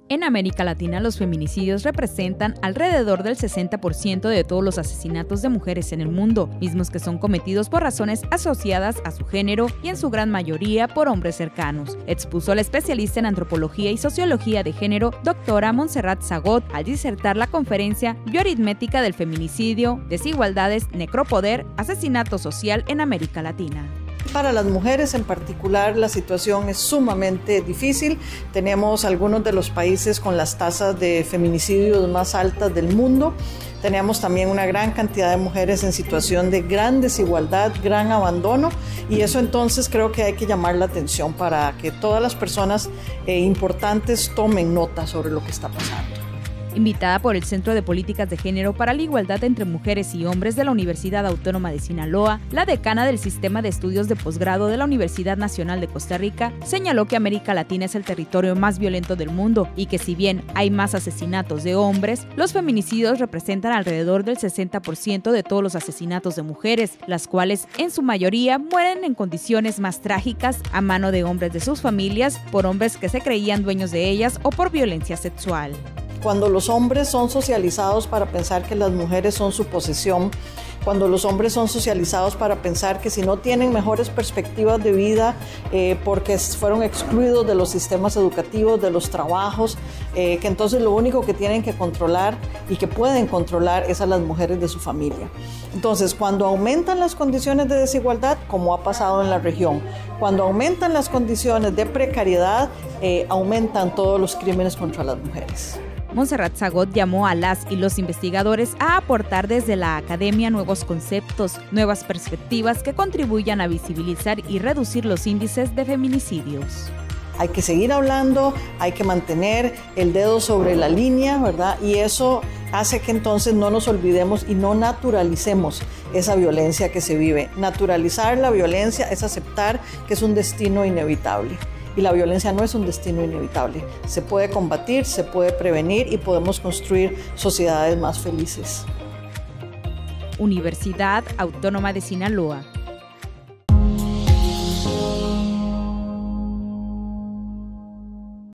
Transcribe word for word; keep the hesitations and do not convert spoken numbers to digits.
En América Latina, los feminicidios representan alrededor del sesenta por ciento de todos los asesinatos de mujeres en el mundo, mismos que son cometidos por razones asociadas a su género y en su gran mayoría por hombres cercanos, expuso la especialista en antropología y sociología de género, doctora Montserrat Zagot, al disertar la conferencia Bioaritmética del feminicidio, desigualdades, necropoder, asesinato social en América Latina. Para las mujeres en particular la situación es sumamente difícil. Tenemos algunos de los países con las tasas de feminicidios más altas del mundo. Tenemos también una gran cantidad de mujeres en situación de gran desigualdad, gran abandono, y eso entonces creo que hay que llamar la atención para que todas las personas eh, importantes tomen nota sobre lo que está pasando. Invitada por el Centro de Políticas de Género para la Igualdad entre Mujeres y Hombres de la Universidad Autónoma de Sinaloa, la decana del Sistema de Estudios de Posgrado de la Universidad Nacional de Costa Rica señaló que América Latina es el territorio más violento del mundo y que si bien hay más asesinatos de hombres, los feminicidios representan alrededor del sesenta por ciento de todos los asesinatos de mujeres, las cuales en su mayoría mueren en condiciones más trágicas a mano de hombres de sus familias, por hombres que se creían dueños de ellas o por violencia sexual. Cuando los hombres son socializados para pensar que las mujeres son su posesión, cuando los hombres son socializados para pensar que si no tienen mejores perspectivas de vida eh, porque fueron excluidos de los sistemas educativos, de los trabajos, eh, que entonces lo único que tienen que controlar y que pueden controlar es a las mujeres de su familia. Entonces, cuando aumentan las condiciones de desigualdad, como ha pasado en la región, cuando aumentan las condiciones de precariedad, eh, aumentan todos los crímenes contra las mujeres. Montserrat Zagot llamó a las y los investigadores a aportar desde la academia nuevos conceptos, nuevas perspectivas que contribuyan a visibilizar y reducir los índices de feminicidios. Hay que seguir hablando, hay que mantener el dedo sobre la línea, ¿verdad? Y eso hace que entonces no nos olvidemos y no naturalicemos esa violencia que se vive. Naturalizar la violencia es aceptar que es un destino inevitable. Y la violencia no es un destino inevitable. Se puede combatir, se puede prevenir y podemos construir sociedades más felices. Universidad Autónoma de Sinaloa.